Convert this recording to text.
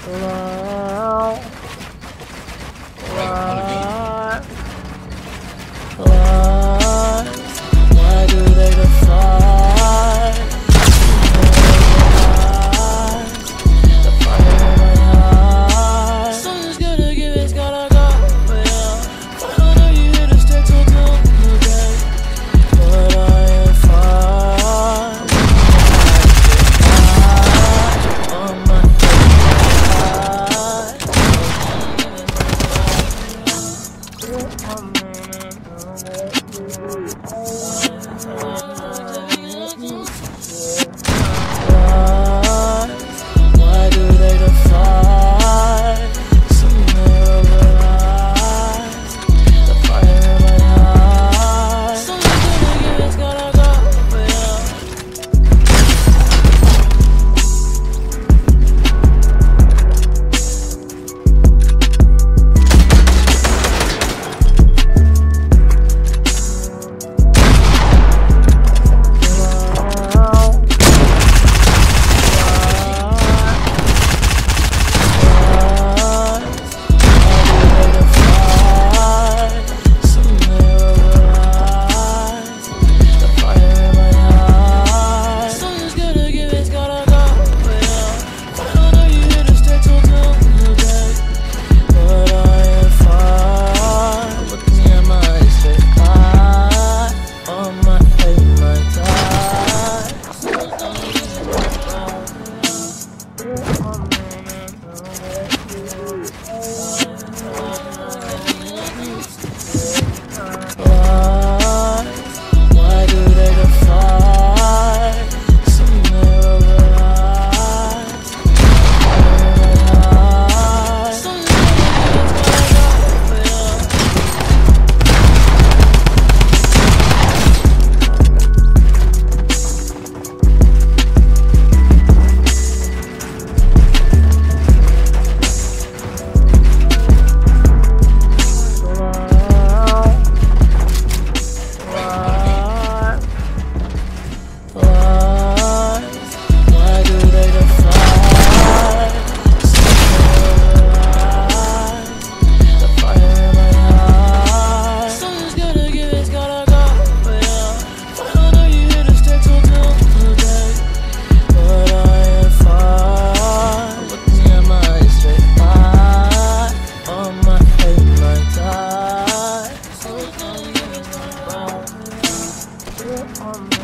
Why do they defy the fire in my eyes? Something's gotta give, it's gotta go, yeah. I know you here to stay till today, but I am fine. On my why do they defy some realize the fire in my eyes? Something's gonna give, it's gotta go, yeah. Why do they defy some realize on